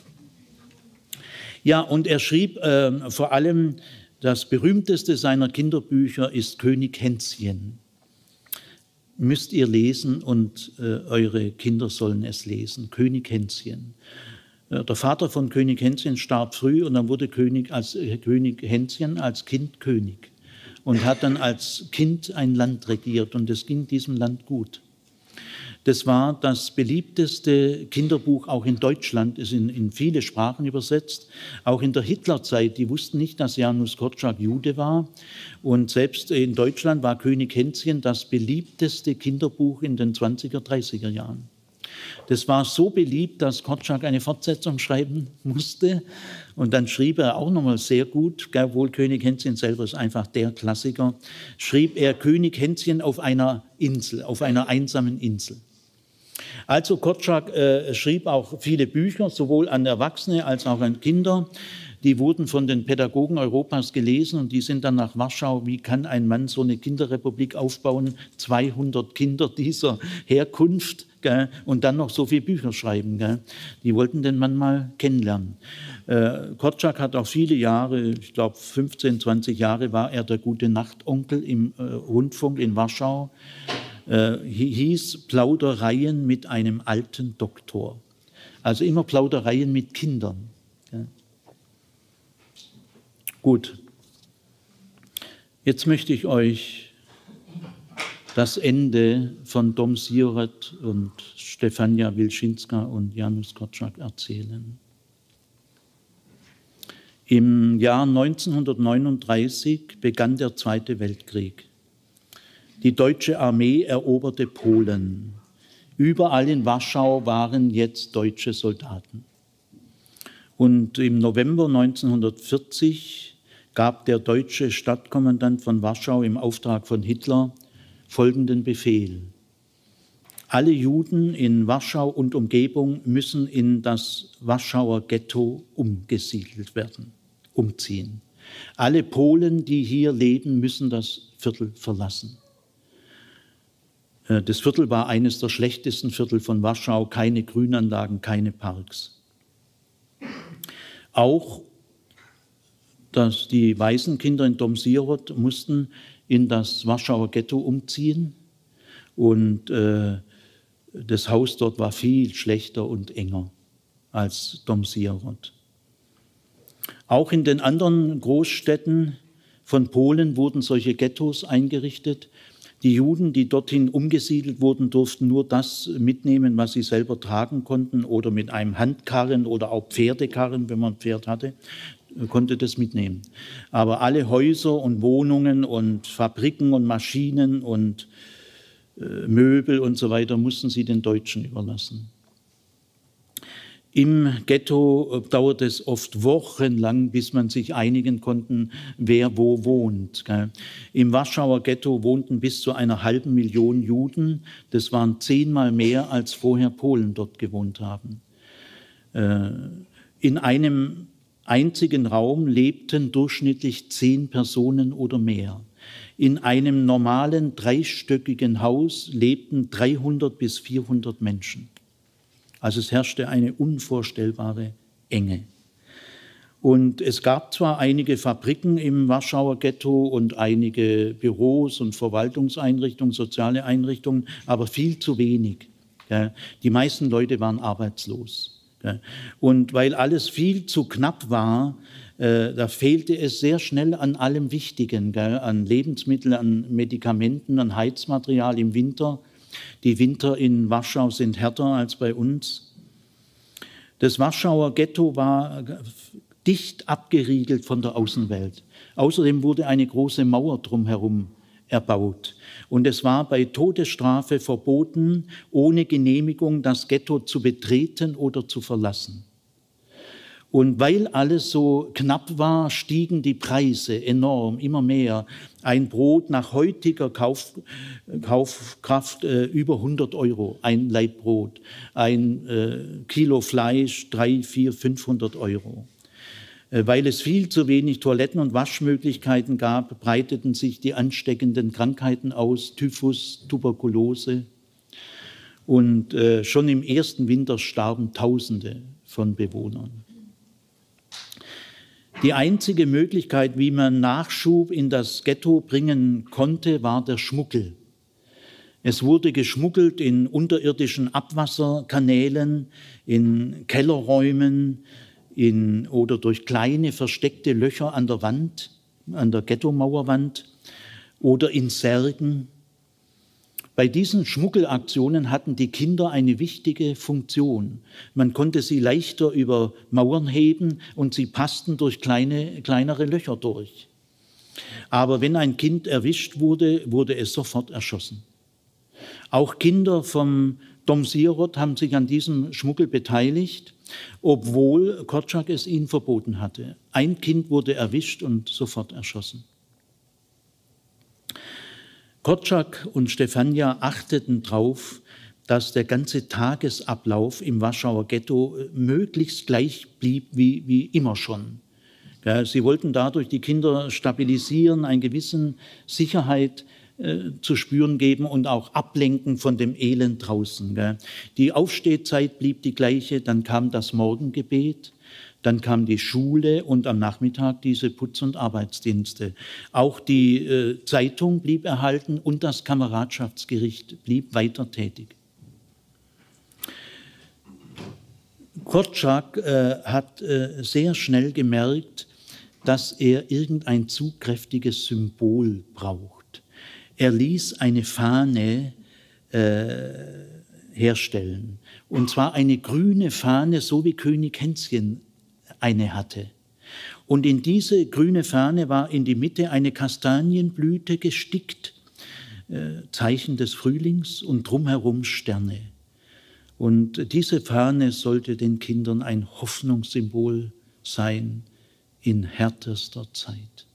Ja, und er schrieb äh, vor allem, das berühmteste seiner Kinderbücher ist König Hänschen. Müsst ihr lesen und äh, eure Kinder sollen es lesen. König Hänschen. Äh, der Vater von König Hänschen starb früh und dann wurde König, als, äh, König Hänschen als Kind König und hat dann als Kind ein Land regiert und es ging diesem Land gut. Das war das beliebteste Kinderbuch, auch in Deutschland, ist in, in viele Sprachen übersetzt. Auch in der Hitlerzeit, die wussten nicht, dass Janusz Korczak Jude war. Und selbst in Deutschland war König Hänschen das beliebteste Kinderbuch in den zwanziger, dreißiger Jahren. Das war so beliebt, dass Korczak eine Fortsetzung schreiben musste. Und dann schrieb er auch nochmal sehr gut, obwohl König Hänschen selber ist einfach der Klassiker, schrieb er König Hänschen auf einer Insel, auf einer einsamen Insel. Also Korczak äh, schrieb auch viele Bücher, sowohl an Erwachsene als auch an Kinder. Die wurden von den Pädagogen Europas gelesen und die sind dann nach Warschau. Wie kann ein Mann so eine Kinderrepublik aufbauen? zweihundert Kinder dieser Herkunft, gell? Und dann noch so viele Bücher schreiben. Gell? Die wollten den Mann mal kennenlernen. Äh, Korczak hat auch viele Jahre, ich glaube fünfzehn, zwanzig Jahre war er der gute Nachtonkel im äh, Rundfunk in Warschau. Äh, hieß Plaudereien mit einem alten Doktor. Also immer Plaudereien mit Kindern. Ja. Gut. Jetzt möchte ich euch das Ende von Dom Sierat und Stefania Wilczynska und Janusz Korczak erzählen. Im Jahr neunzehnhundertneununddreißig begann der Zweite Weltkrieg. Die deutsche Armee eroberte Polen. Überall in Warschau waren jetzt deutsche Soldaten. Und im November neunzehnhundertvierzig gab der deutsche Stadtkommandant von Warschau im Auftrag von Hitler folgenden Befehl: Alle Juden in Warschau und Umgebung müssen in das Warschauer Ghetto umgesiedelt werden, umziehen. Alle Polen, die hier leben, müssen das Viertel verlassen. Das Viertel war eines der schlechtesten Viertel von Warschau, keine Grünanlagen, keine Parks. Auch dass die Waisenkinder in Dom Sierat mussten in das Warschauer Ghetto umziehen und äh, das Haus dort war viel schlechter und enger als Dom Sierat. Auch in den anderen Großstädten von Polen wurden solche Ghettos eingerichtet. Die Juden, die dorthin umgesiedelt wurden, durften nur das mitnehmen, was sie selber tragen konnten, oder mit einem Handkarren oder auch Pferdekarren, wenn man ein Pferd hatte, konnte das mitnehmen. Aber alle Häuser und Wohnungen und Fabriken und Maschinen und äh, Möbel und so weiter mussten sie den Deutschen überlassen. Im Ghetto dauert es oft wochenlang, bis man sich einigen konnte, wer wo wohnt. Im Warschauer Ghetto wohnten bis zu einer halben Million Juden. Das waren zehnmal mehr, als vorher Polen dort gewohnt haben. In einem einzigen Raum lebten durchschnittlich zehn Personen oder mehr. In einem normalen dreistöckigen Haus lebten dreihundert bis vierhundert Menschen. Also es herrschte eine unvorstellbare Enge. Und es gab zwar einige Fabriken im Warschauer Ghetto und einige Büros und Verwaltungseinrichtungen, soziale Einrichtungen, aber viel zu wenig. Die meisten Leute waren arbeitslos. Und weil alles viel zu knapp war, da fehlte es sehr schnell an allem Wichtigen, an Lebensmitteln, an Medikamenten, an Heizmaterial im Winter. Die Winter in Warschau sind härter als bei uns. Das Warschauer Ghetto war dicht abgeriegelt von der Außenwelt. Außerdem wurde eine große Mauer drumherum erbaut. Und es war bei Todesstrafe verboten, ohne Genehmigung das Ghetto zu betreten oder zu verlassen. Und weil alles so knapp war, stiegen die Preise enorm, immer mehr. Ein Brot nach heutiger Kauf, Kaufkraft äh, über hundert Euro, ein Laib Brot. Ein äh, Kilo Fleisch, dreihundert, vierhundert, fünfhundert Euro. Äh, weil es viel zu wenig Toiletten und Waschmöglichkeiten gab, breiteten sich die ansteckenden Krankheiten aus, Typhus, Tuberkulose. Und äh, schon im ersten Winter starben Tausende von Bewohnern. Die einzige Möglichkeit, wie man Nachschub in das Ghetto bringen konnte, war der Schmuggel. Es wurde geschmuggelt in unterirdischen Abwasserkanälen, in Kellerräumen in, oder durch kleine versteckte Löcher an der Wand, an der Ghettomauerwand oder in Särgen. Bei diesen Schmuggelaktionen hatten die Kinder eine wichtige Funktion. Man konnte sie leichter über Mauern heben und sie passten durch kleine, kleinere Löcher durch. Aber wenn ein Kind erwischt wurde, wurde es sofort erschossen. Auch Kinder vom Dom Sierat haben sich an diesem Schmuggel beteiligt, obwohl Korczak es ihnen verboten hatte. Ein Kind wurde erwischt und sofort erschossen. Korczak und Stefania achteten darauf, dass der ganze Tagesablauf im Warschauer Ghetto möglichst gleich blieb wie, wie immer schon. Sie wollten dadurch die Kinder stabilisieren, eine gewisse Sicherheit äh, zu spüren geben und auch ablenken von dem Elend draußen. Die Aufstehzeit blieb die gleiche, dann kam das Morgengebet. Dann kam die Schule und am Nachmittag diese Putz- und Arbeitsdienste. Auch die äh, Zeitung blieb erhalten und das Kameradschaftsgericht blieb weiter tätig. Korczak äh, hat äh, sehr schnell gemerkt, dass er irgendein zugkräftiges Symbol braucht. Er ließ eine Fahne äh, herstellen, und zwar eine grüne Fahne, so wie König Hänschen eine hatte. Und in diese grüne Fahne war in die Mitte eine Kastanienblüte gestickt, äh, Zeichen des Frühlings, und drumherum Sterne. Und diese Fahne sollte den Kindern ein Hoffnungssymbol sein in härtester Zeit.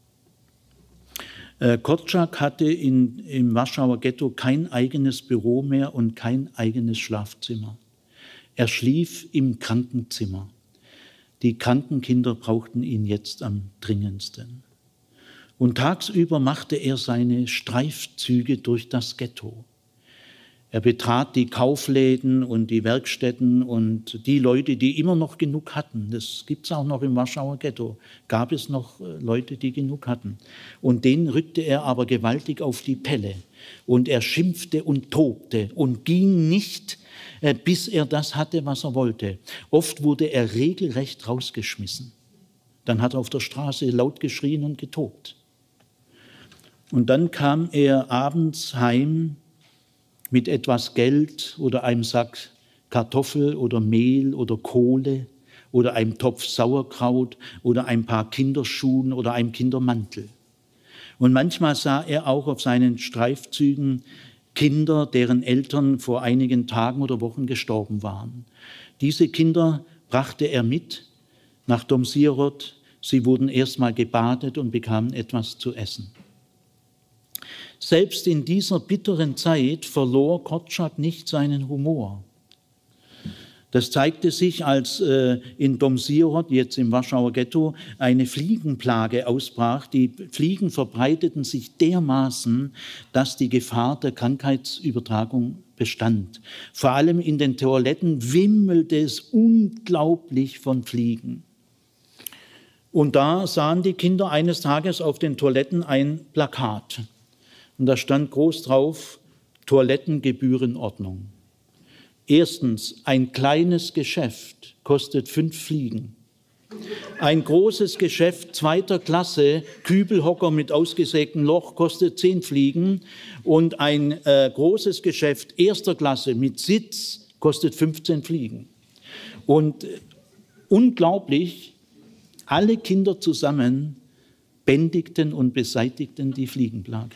Äh, Korczak hatte in, im Warschauer Ghetto kein eigenes Büro mehr und kein eigenes Schlafzimmer. Er schlief im Krankenzimmer. Die kranken Kinder brauchten ihn jetzt am dringendsten. Und tagsüber machte er seine Streifzüge durch das Ghetto. Er betrat die Kaufläden und die Werkstätten und die Leute, die immer noch genug hatten. Das gibt es auch noch im Warschauer Ghetto. Gab es noch Leute, die genug hatten. Und denen rückte er aber gewaltig auf die Pelle. Und er schimpfte und tobte und ging nicht, bis er das hatte, was er wollte. Oft wurde er regelrecht rausgeschmissen. Dann hat er auf der Straße laut geschrien und getobt. Und dann kam er abends heim mit etwas Geld oder einem Sack Kartoffel oder Mehl oder Kohle oder einem Topf Sauerkraut oder ein paar Kinderschuhen oder einem Kindermantel. Und manchmal sah er auch auf seinen Streifzügen Kinder, deren Eltern vor einigen Tagen oder Wochen gestorben waren. Diese Kinder brachte er mit nach Domsirot. Sie wurden erstmal gebadet und bekamen etwas zu essen. Selbst in dieser bitteren Zeit verlor Korczak nicht seinen Humor. Das zeigte sich, als äh, in Domsirot, jetzt im Warschauer Ghetto, eine Fliegenplage ausbrach. Die Fliegen verbreiteten sich dermaßen, dass die Gefahr der Krankheitsübertragung bestand. Vor allem in den Toiletten wimmelte es unglaublich von Fliegen. Und da sahen die Kinder eines Tages auf den Toiletten ein Plakat. Und da stand groß drauf: Toilettengebührenordnung. Erstens, ein kleines Geschäft kostet fünf Fliegen. Ein großes Geschäft zweiter Klasse, Kübelhocker mit ausgesägtem Loch, kostet zehn Fliegen. Und ein äh, großes Geschäft erster Klasse mit Sitz kostet fünfzehn Fliegen. Und äh, unglaublich, alle Kinder zusammen bändigten und beseitigten die Fliegenplage.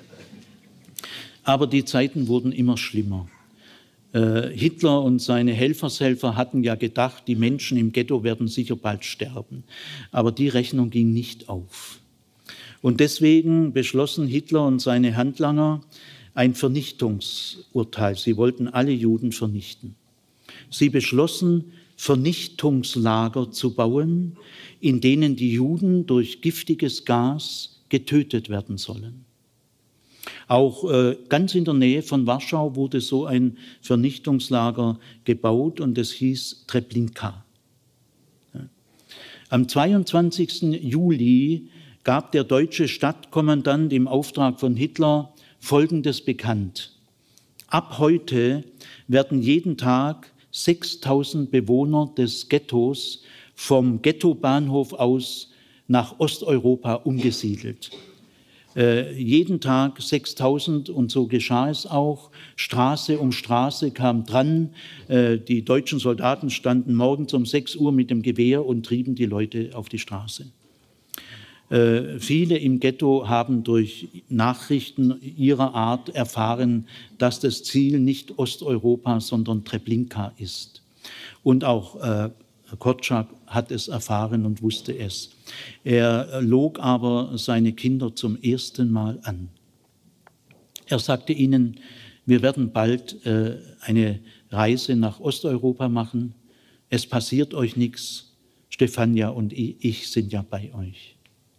Aber die Zeiten wurden immer schlimmer. Äh, Hitler und seine Helfershelfer hatten ja gedacht, die Menschen im Ghetto werden sicher bald sterben. Aber die Rechnung ging nicht auf. Und deswegen beschlossen Hitler und seine Handlanger ein Vernichtungsurteil. Sie wollten alle Juden vernichten. Sie beschlossen, Vernichtungslager zu bauen, in denen die Juden durch giftiges Gas getötet werden sollen. Auch äh, ganz in der Nähe von Warschau wurde so ein Vernichtungslager gebaut und es hieß Treblinka. Ja. Am zweiundzwanzigsten Juli gab der deutsche Stadtkommandant im Auftrag von Hitler Folgendes bekannt: Ab heute werden jeden Tag sechstausend Bewohner des Ghettos vom Ghettobahnhof aus nach Osteuropa umgesiedelt. Äh, jeden Tag sechstausend, und so geschah es auch. Straße um Straße kam dran. Äh, die deutschen Soldaten standen morgens um sechs Uhr mit dem Gewehr und trieben die Leute auf die Straße. Äh, viele im Ghetto haben durch Nachrichten ihrer Art erfahren, dass das Ziel nicht Osteuropa, sondern Treblinka ist. Und auch äh, Korczak hat es erfahren und wusste es. Er log aber seine Kinder zum ersten Mal an. Er sagte ihnen, wir werden bald äh, eine Reise nach Osteuropa machen. Es passiert euch nichts. Stefania und ich sind ja bei euch.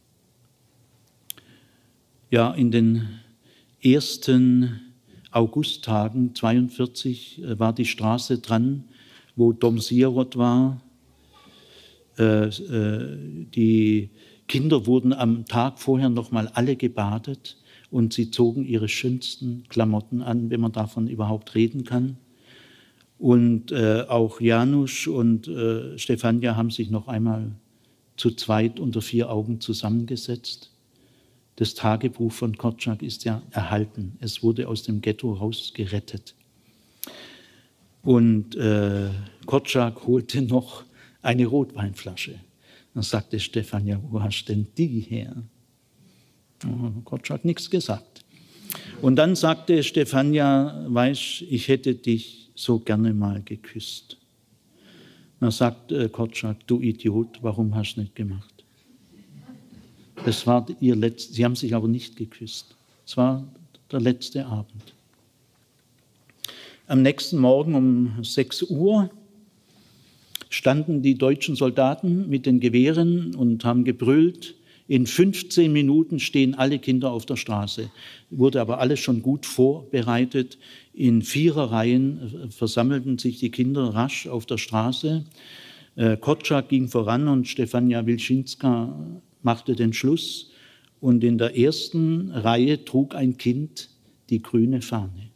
Ja, in den ersten Augusttagen zweiundvierzig äh, war die Straße dran, wo Domsirot war. Die Kinder wurden am Tag vorher noch mal alle gebadet und sie zogen ihre schönsten Klamotten an, wenn man davon überhaupt reden kann. Und äh, auch Janusz und äh, Stefania haben sich noch einmal zu zweit unter vier Augen zusammengesetzt. Das Tagebuch von Korczak ist ja erhalten. Es wurde aus dem Ghetto rausgerettet. Und äh, Korczak holte noch eine Rotweinflasche. Dann sagte Stefania, wo hast denn die her? Oh, Korczak hat nichts gesagt. Und dann sagte Stefania, weißt, ich hätte dich so gerne mal geküsst. Dann sagt äh, Korczak, du Idiot, warum hast du nicht gemacht? Das war ihr letztes, sie haben sich aber nicht geküsst. Es war der letzte Abend. Am nächsten Morgen um sechs Uhr standen die deutschen Soldaten mit den Gewehren und haben gebrüllt. In fünfzehn Minuten stehen alle Kinder auf der Straße. Wurde aber alles schon gut vorbereitet. In Viererreihen versammelten sich die Kinder rasch auf der Straße. Korczak ging voran und Stefania Wilczynska machte den Schluss. Und in der ersten Reihe trug ein Kind die grüne Fahne.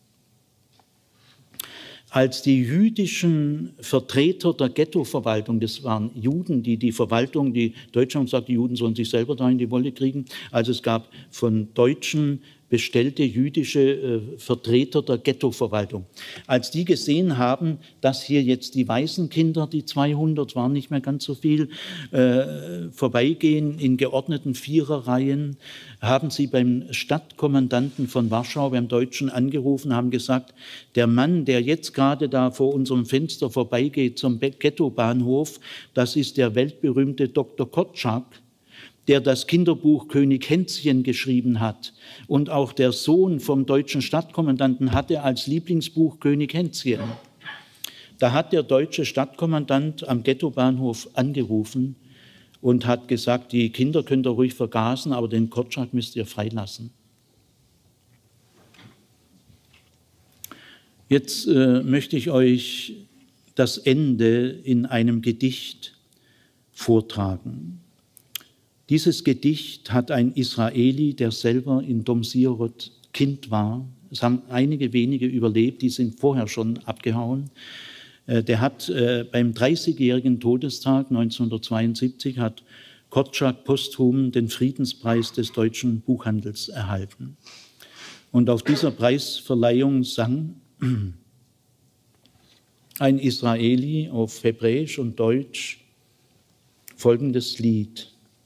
Als die jüdischen Vertreter der Ghettoverwaltung, das waren Juden, die die Verwaltung, die Deutschland sagt, die Juden sollen sich selber da in die Wolle kriegen. Also es gab von Deutschen bestellte jüdische äh, Vertreter der Ghettoverwaltung. Als die gesehen haben, dass hier jetzt die weißen Kinder, die zweihundert waren nicht mehr ganz so viel, äh, vorbeigehen in geordneten Viererreihen, haben sie beim Stadtkommandanten von Warschau, beim Deutschen, angerufen, haben gesagt, der Mann, der jetzt gerade da vor unserem Fenster vorbeigeht zum Ghettobahnhof, das ist der weltberühmte Doktor Korczak, der das Kinderbuch König Hänschen geschrieben hat. Und auch der Sohn vom deutschen Stadtkommandanten hatte als Lieblingsbuch König Hänschen. Da hat der deutsche Stadtkommandant am Ghettobahnhof angerufen und hat gesagt, die Kinder könnt ihr ruhig vergasen, aber den Korczak müsst ihr freilassen. Jetzt äh, möchte ich euch das Ende in einem Gedicht vortragen. Dieses Gedicht hat ein Israeli, der selber in Domsirot Kind war. Es haben einige wenige überlebt, die sind vorher schon abgehauen. Der hat beim dreißigjährigen Todestag neunzehnhundertzweiundsiebzig hat Korczak posthum den Friedenspreis des deutschen Buchhandels erhalten. Und auf dieser Preisverleihung sang ein Israeli auf Hebräisch und Deutsch folgendes Lied.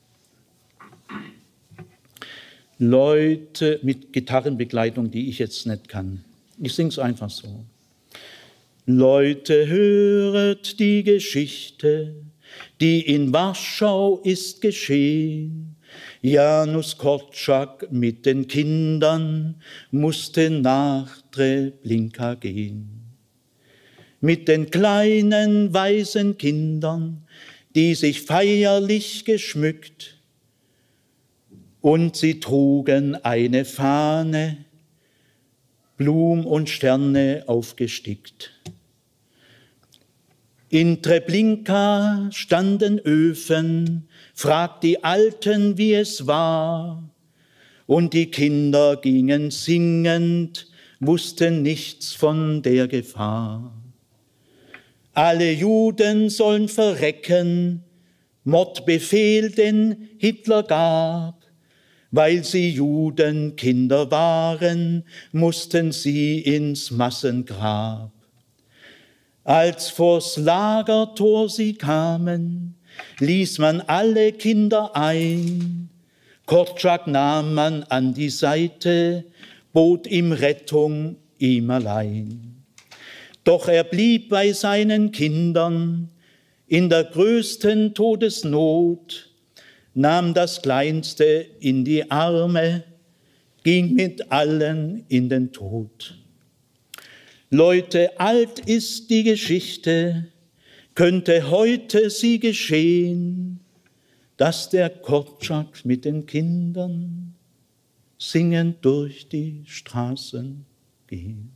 Leute mit Gitarrenbegleitung, die ich jetzt nicht kann. Ich singe es einfach so. Leute, höret die Geschichte, die in Warschau ist geschehen. Janusz Korczak mit den Kindern musste nach Treblinka gehen. Mit den kleinen weißen Kindern, die sich feierlich geschmückt, und sie trugen eine Fahne, Blum und Sterne aufgestickt. In Treblinka standen Öfen, fragt die Alten, wie es war. Und die Kinder gingen singend, wussten nichts von der Gefahr. Alle Juden sollen verrecken, Mordbefehl, den Hitler gab. Weil sie Judenkinder waren, mussten sie ins Massengrab. Als vors Lagertor sie kamen, ließ man alle Kinder ein. Korczak nahm man an die Seite, bot ihm Rettung, ihm allein. Doch er blieb bei seinen Kindern in der größten Todesnot, nahm das Kleinste in die Arme, ging mit allen in den Tod. Leute, alt ist die Geschichte, könnte heute sie geschehen, dass der Korczak mit den Kindern singend durch die Straßen geht.